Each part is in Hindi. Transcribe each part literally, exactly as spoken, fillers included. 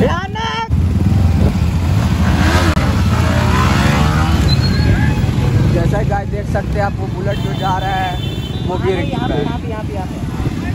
भयानक। जैसा गाइस देख सकते हैं आप, वो बुलेट जो जा रहा है वो गिर यहाँ पे यहाँ पे यहाँ पे यहाँ पे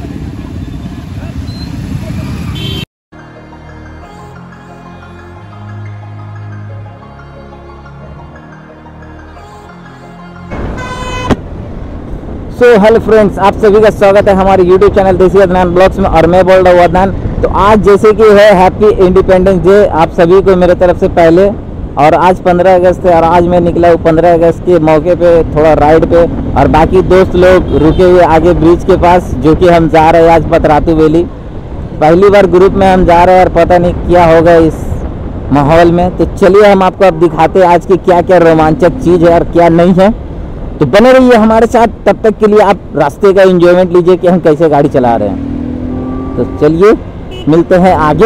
सो हेलो फ्रेंड्स, आप सभी का स्वागत है हमारे यूट्यूब चैनल देसी अदनान ब्लॉग्स में। और मैं बोल रहा हूँ अदनान। तो आज जैसे कि है हैप्पी इंडिपेंडेंस डे आप सभी को मेरे तरफ से पहले। और आज पंद्रह अगस्त है और आज मैं निकला हूँ पंद्रह अगस्त के मौके पे थोड़ा राइड पे। और बाकी दोस्त लोग रुके हुए आगे ब्रिज के पास, जो कि हम जा रहे हैं आज पतरातू वैली। पहली बार ग्रुप में हम जा रहे हैं और पता नहीं क्या होगा इस माहौल में। तो चलिए हम आपको अब दिखाते हैं आज की क्या क्या रोमांचक चीज़ है और क्या नहीं है। तो बने रहिए हमारे साथ। तब तक के लिए आप रास्ते का एंजॉयमेंट लीजिए कि हम कैसे गाड़ी चला रहे हैं। तो चलिए मिलते हैं आगे।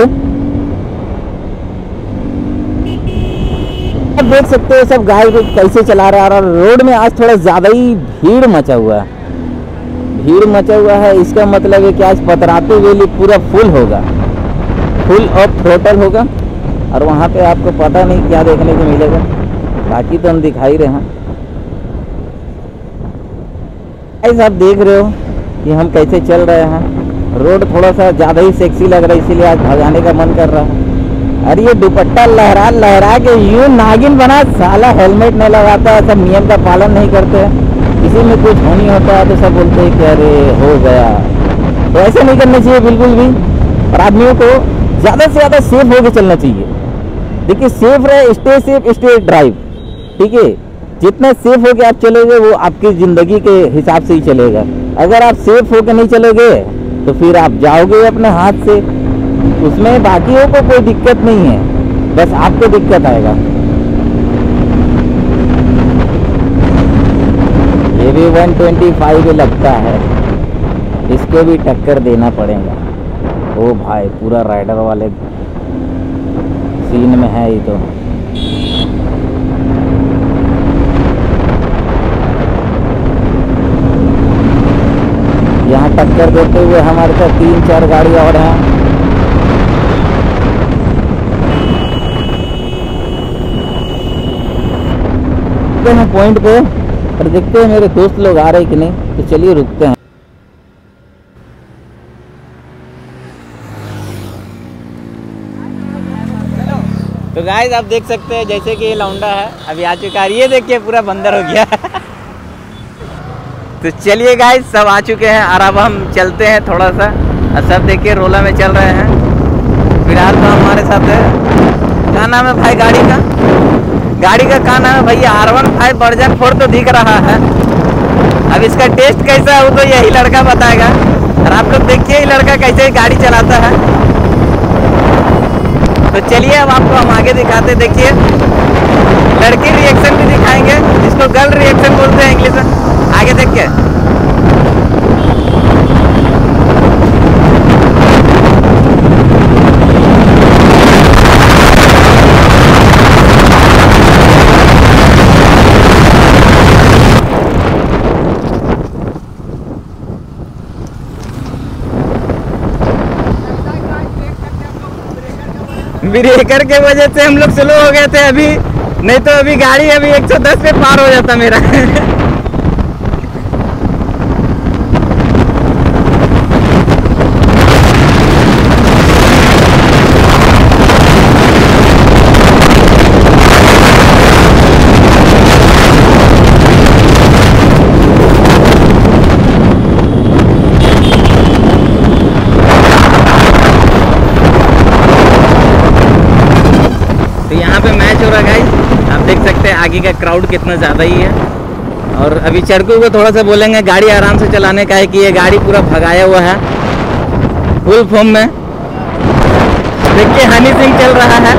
आप देख सकते हो सब गाड़ी को कैसे चला रहा है। और रोड में आज थोड़ा ज़्यादा ही भीड़ मचा हुआ है, भीड़ मचा हुआ है। इसका मतलब है कि आज पतरातू वैली पूरा फुल होगा, फुल ऑफ थ्रोटल होगा। और वहाँ पे आपको पता नहीं क्या देखने को मिलेगा, बाकी तो हम दिखा ही रहे हैं। आप देख रहे हो कि हम कैसे चल रहे हैं। रोड थोड़ा सा ज़्यादा ही सेक्सी लग रहा है, इसीलिए आज भगाने का मन कर रहा है। अरे ये दुपट्टा लहरा लहरा के यूं नागिन बना, साला हेलमेट नहीं लगाता है, सब नियम का पालन नहीं करते हैं। किसी में कुछ होनी होता है तो सब बोलते हैं कि अरे हो गया। तो ऐसे नहीं करना चाहिए बिल्कुल भी। और आदमियों को ज़्यादा से ज़्यादा सेफ होकर चलना चाहिए। देखिए सेफ रहे, स्टे सेफ स्टे ड्राइव, ठीक है। जितना सेफ होके आप चलोगे वो आपकी ज़िंदगी के हिसाब से ही चलेगा। अगर आप सेफ होके नहीं चलोगे तो फिर आप जाओगे अपने हाथ से, उसमें बाकियों को कोई दिक्कत नहीं है, बस आपको दिक्कत आएगा। ये भी एक सौ पच्चीस लगता है, इसको भी टक्कर देना पड़ेगा। ओ भाई पूरा राइडर वाले सीन में है ये तो। यहाँ टक्कर देते हुए हमारे साथ तीन चार गाड़ी और हैं। तो हम पॉइंट पे और देखते हैं मेरे दोस्त लोग आ रहे हैं कि नहीं। तो चलिए रुकते हैं। तो गाइस आप देख सकते हैं जैसे कि ये लौंडा है अभी आ चुका है। ये देखिए पूरा बंदर हो गया। तो चलिए गाइस सब आ चुके हैं और अब हम चलते हैं थोड़ा सा। और सब देखिए रोला में चल रहे हैं। फिलहाल तो हमारे साथ है, क्या नाम है भाई गाड़ी का? गाड़ी का क्या नाम है भैया? R one five version four तो दिख रहा है। अब इसका टेस्ट कैसा है वो तो यही लड़का बताएगा। और आप लोग देखिए ये लड़का कैसे गाड़ी चलाता है। तो चलिए अब आपको हम आगे दिखाते। देखिए लड़की रिएक्शन भी दिखाएंगे, जिसको गर्ल रिएक्शन बोलते हैं इंग्लिश में। आगे देखिए ब्रेकर के वजह से हम लोग स्लो हो गए थे अभी, नहीं तो अभी गाड़ी अभी एक सौ दस पे पार हो जाता मेरा। आगे का क्राउड कितना ज़्यादा ही है। और अभी चरकू को थोड़ा सा बोलेंगे गाड़ी आराम से चलाने का है कि ये गाड़ी पूरा भगाया हुआ है फुल फॉर्म में। देखिए हनी सिंह चल रहा है।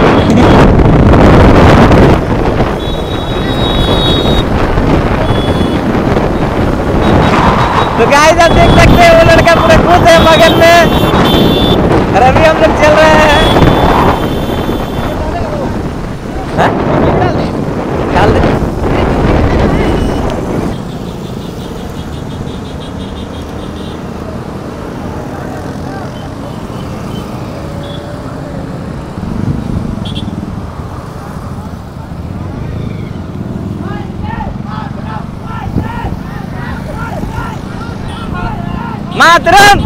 तो गाइस आप देख सकते हैं वो लड़का पूरा खुश है बगल में। और अभी हम लोग चल रहे हैं। डाल दे। मातरम।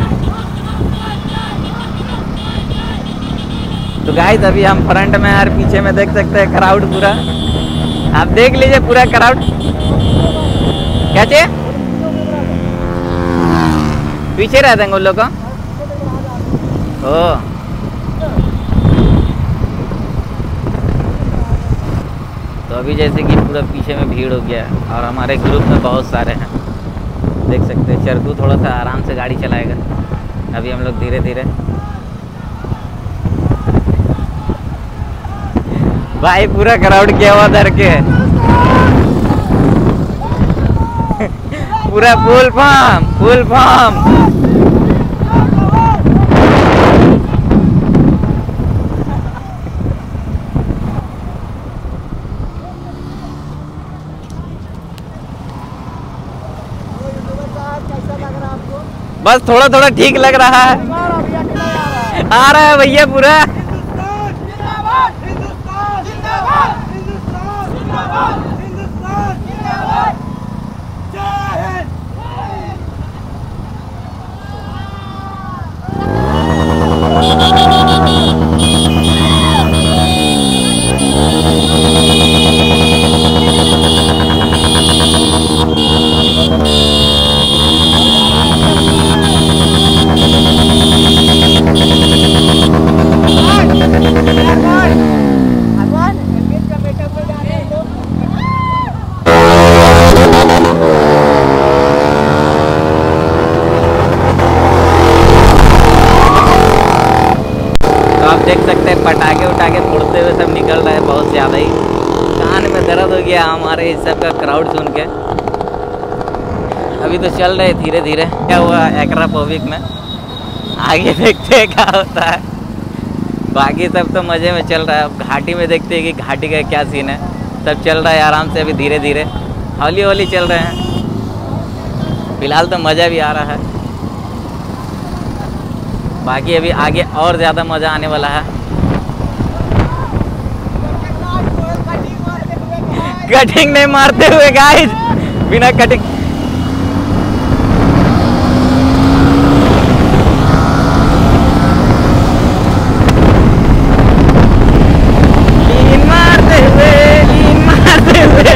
तो गाइस अभी हम फ्रंट में और पीछे में देख सकते हैं क्राउड पूरा। आप देख लीजिए पूरा क्राउड। क्या चाहिए? पीछे रहते हैं उन लोग का। ओ तो अभी जैसे कि पूरा पीछे में भीड़ हो गया है और हमारे ग्रुप में बहुत सारे हैं, देख सकते हैं। चरकू थोड़ा सा आराम से गाड़ी चलाएगा। अभी हम लोग धीरे धीरे। भाई पूरा क्राउड किया हुआ डर के पूरा फुल फॉर्म फुल फॉर्म। बस थोड़ा थोड़ा ठीक लग रहा है। आ रहा है भैया पूरा। देख सकते हैं पटाखे उटाखे फोड़ते हुए सब निकल रहा है। बहुत ज़्यादा ही कान में दर्द हो गया हमारे इस सब का क्राउड सुन के। अभी तो चल रहे धीरे धीरे। क्या हुआ एक्रापोविक में, आगे देखते हैं क्या होता है। बाकी सब तो मज़े में चल रहा है। अब घाटी में देखते हैं कि घाटी का क्या सीन है। सब चल रहा है आराम से अभी धीरे धीरे, हौली हौली चल रहे हैं। फिलहाल तो मज़ा भी आ रहा है। बाकी अभी आगे और ज़्यादा मज़ा आने वाला है। कटिंग नहीं मारते हुए गाइस, बिना कटिंग। लीन मारते हुए लीन मारते हुए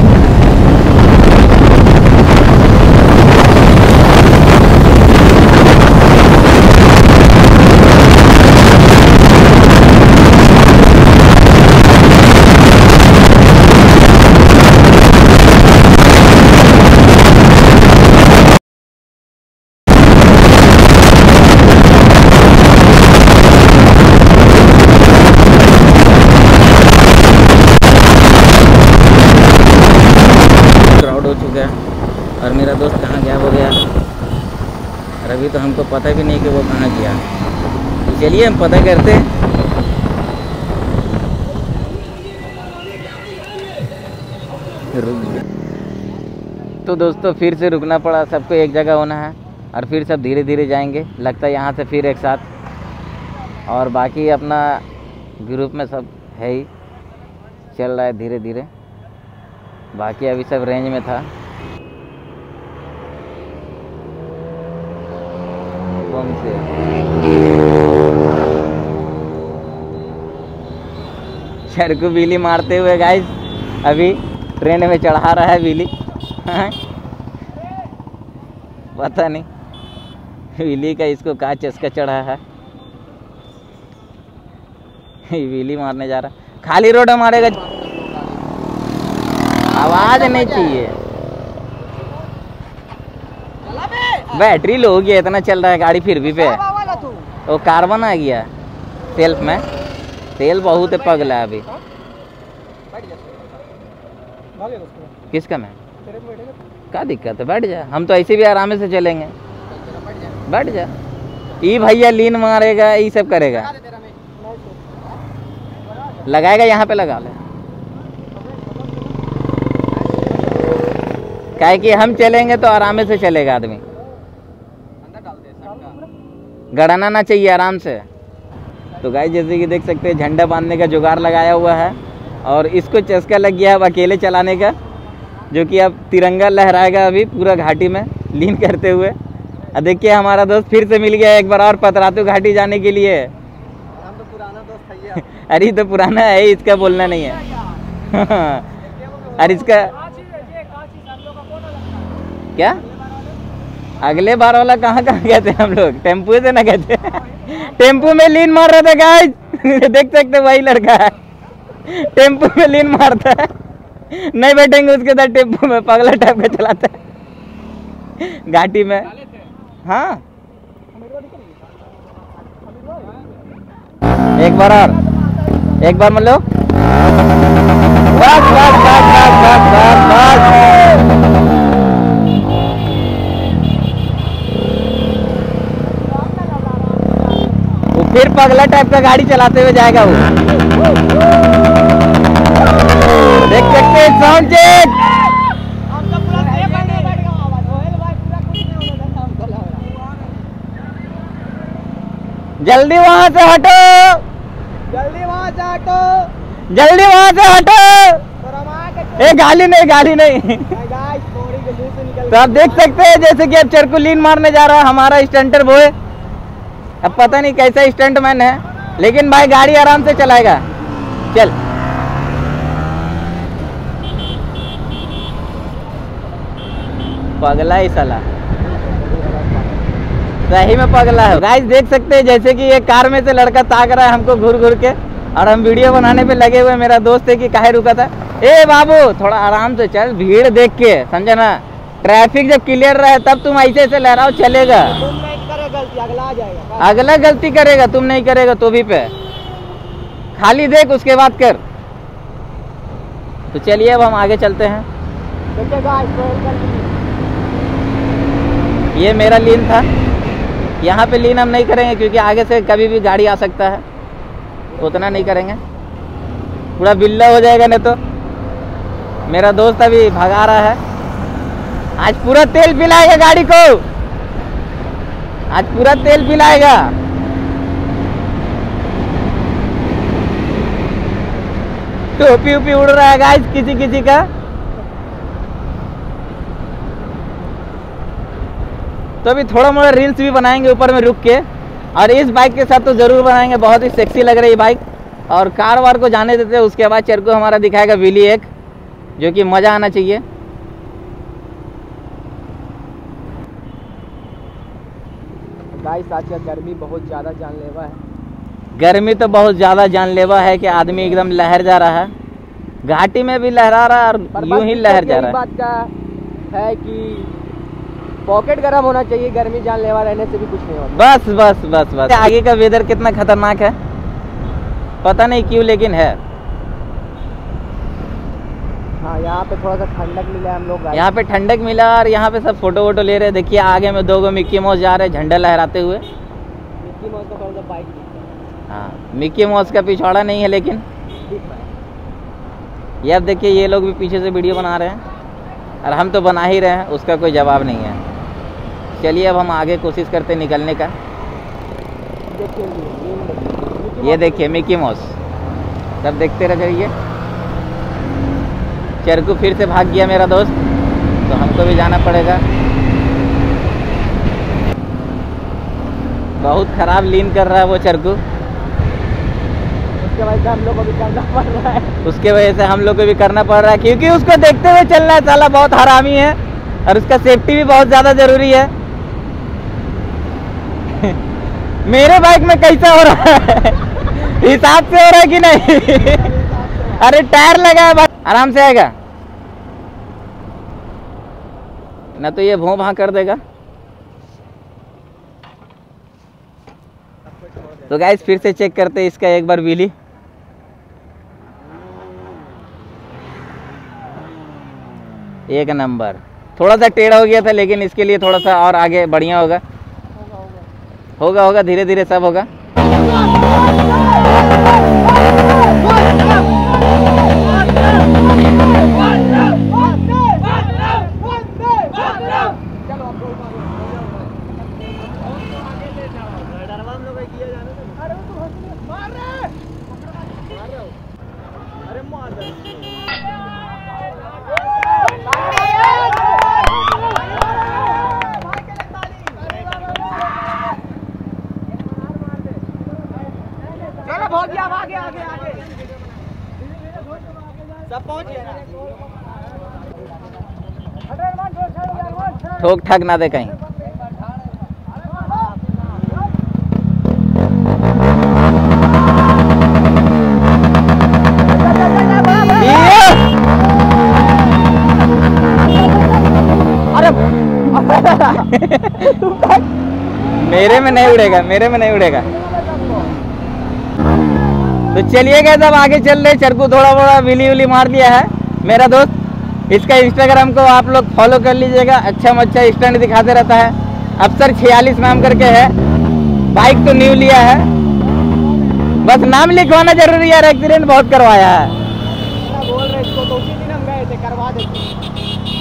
और मेरा दोस्त कहाँ गया वो गया। और अभी तो हमको पता भी नहीं कि वो कहाँ गया। तो चलिए हम पता करते हैं। तो दोस्तों फिर से रुकना पड़ा, सबको एक जगह होना है और फिर सब धीरे धीरे जाएंगे। लगता है यहाँ से फिर एक साथ। और बाकी अपना ग्रुप में सब है ही, चल रहा है धीरे धीरे। बाकी अभी सब रेंज में था। से चरकू बिजली मारते हुए गाइस अभी ट्रेन में चढ़ा रहा है बिजली। पता नहीं बिजली का इसको क्या चस्का चढ़ा है। बिजली मारने जा रहा। खाली रोड मारेगा, आवाज नहीं चाहिए। बैटरी लो हो गया, इतना चल रहा है गाड़ी फिर भी पे। वो कार्बन आ गया सेल्फ में। तेल बहुत है पगला अभी। किसका मैं क्या दिक्कत है? बैठ जा, हम तो ऐसे भी आराम से चलेंगे। बैठ जा। ये भैया लीन मारेगा, ये सब करेगा। लगाएगा यहाँ पे, लगा ले। काहे कि हम चलेंगे तो आराम से चलेगा आदमी। गड़ाना ना चाहिए आराम से। तो गाइस जैसे कि देख सकते हैं झंडा बांधने का जुगाड़ लगाया हुआ है और इसको चस्का लग गया है अब अकेले चलाने का, जो कि अब तिरंगा लहराएगा अभी पूरा घाटी में लीन करते हुए। देखिए हमारा दोस्त फिर से मिल गया एक बार और पतरातू घाटी जाने के लिए। हम तो पुराना दोस्त है। अरे तो पुराना है, इसका बोलना नहीं है। अरे इसका क्या अगले बार वाला कहाँ कहाँ गए थे हम लोग? टेम्पू से ना गए थे। टेम्पू में लीन मार रहे थे गाइस। देख सकते वही लड़का है, टेम्पू में लीन मारता है। नहीं बैठेंगे उसके साथ टेम्पू में, पगला टाइप का चलाता है घाटी में। हाँ एक बार और, एक बार मतलब बस बस बस बस बस बस बस। वो फिर पगला टाइप का गाड़ी चलाते हुए जाएगा वो। देख सकते हैं साउंड चेक। जल्दी वहां से हटो, जल्दी वहाँ से हटो, जल्दी वहां से हटो। ए गाली नहीं, गाली नहीं। तो आप देख सकते हैं जैसे कि अब चरकू लीन मारने जा रहा है हमारा स्टंटर बॉय। अब पता नहीं कैसा स्टंट मैन है, लेकिन भाई गाड़ी आराम से चलाएगा। चल पगला ही साला, सही में पगला है। गाइस देख सकते हैं जैसे कि ये कार में से लड़का ताक रहा है हमको घूर घूर के, और हम वीडियो बनाने पे लगे हुए। मेरा दोस्त है कि काहे रुका था। ए बाबू थोड़ा आराम से चल, भीड़ देख के, समझा ना। ट्रैफिक जब क्लियर रहे तब तुम ऐसे ऐसे लहराओ, चलेगा। तुम नहीं करे गलती, अगला आ जाएगा। अगला गलती करेगा, तुम नहीं करेगा तो भी पे खाली देख उसके बाद कर। तो चलिए अब हम आगे चलते हैं। देखिए गाइस, ये मेरा लीन था, यहाँ पे लीन हम नहीं करेंगे क्योंकि आगे से कभी भी गाड़ी आ सकता है, उतना नहीं करेंगे, पूरा बिल्ला हो जाएगा। नहीं तो मेरा दोस्त अभी भगा रहा है। आज पूरा तेल पिलाएगा गाड़ी को, आज पूरा तेल पिलाएगा। टोपी उपी उड़ रहा है गाइस किसी किसी का। तो अभी थोड़ा मोड़ा रील्स भी बनाएंगे ऊपर में रुक के, और इस बाइक के साथ तो जरूर बनाएंगे। बहुत ही सेक्सी लग रही है बाइक। और कार वार को जाने देते हैं, उसके बाद चरकू हमारा दिखाएगा व्हीली एक, जो कि मज़ा आना चाहिए। गाइस आज का गर्मी बहुत ज़्यादा जानलेवा है। गर्मी तो बहुत ज़्यादा जानलेवा है कि आदमी एकदम लहर जा रहा है, घाटी में भी लहरा रहा है और यूं ही लहर जा रहा है। बात का है कि पॉकेट गर्म होना चाहिए, गर्मी जानलेवा रहने से भी कुछ नहीं होता। बस बस बस बस। आगे का वेदर कितना खतरनाक है पता नहीं क्यों, लेकिन है। हाँ यहाँ पे थोड़ा सा ठंडक मिला है हम लोग। यहाँ पे ठंडक मिला और यहाँ पे सब फोटो वोटो ले रहे हैं। देखिए आगे में दो गो मिक्की माउस जा रहे हैं झंडा लहराते हुए। मिक्की माउस का थोड़ा सा बाइक, हाँ मिक्की माउस का पिछवाड़ा नहीं है, लेकिन ये अब देखिए ये लोग भी पीछे से वीडियो बना रहे हैं और हम तो बना ही रहे हैं, उसका कोई जवाब नहीं है। चलिए अब हम आगे कोशिश करते हैं निकलने का। ये देखिए मिक्की माउस, सब देखते रह जाइए। चरकू फिर से भाग गया मेरा दोस्त, तो हमको भी जाना पड़ेगा। बहुत खराब लीन कर रहा है वो चरकू, उसके वजह से हम लोग को भी करना पड़ रहा है। उसके वजह से हम लोग को भी करना पड़ रहा है क्योंकि उसको देखते हुए चलना है। साला बहुत हरामी है और उसका सेफ्टी भी बहुत ज़्यादा ज़रूरी है। मेरे बाइक में कैसा हो रहा है? हिसाब से हो रहा है कि नहीं? अरे टायर लगा है, बस आराम से आएगा ना, तो ये भों भा कर देगा। तो गाइस फिर से चेक करते हैं इसका एक बार व्हीली। एक नंबर। थोड़ा सा टेढ़ा हो गया था, लेकिन इसके लिए थोड़ा सा और आगे बढ़िया होगा। होगा होगा धीरे धीरे सब होगा। हो गया, अब आगे आगे आगे सब पहुंच गया ना। ठोक ठाक ना दे कहीं। मेरे में नहीं उड़ेगा, मेरे में नहीं उड़ेगा। तो चलिए गए सब आगे चल रहे। चरकू थोड़ा बड़ा विली विली मार दिया है मेरा दोस्त। इसका इंस्टाग्राम को आप लोग फॉलो कर लीजिएगा। अच्छा मच्छा स्टैंड दिखाते रहता है। अफसर छियालीस नाम करके है। बाइक तो न्यू लिया है, बस नाम लिखवाना जरूरी है। एक्सीडेंट बहुत करवाया है। बोल रहे इसको तो उसी दिन हम गए थे, करवा देते।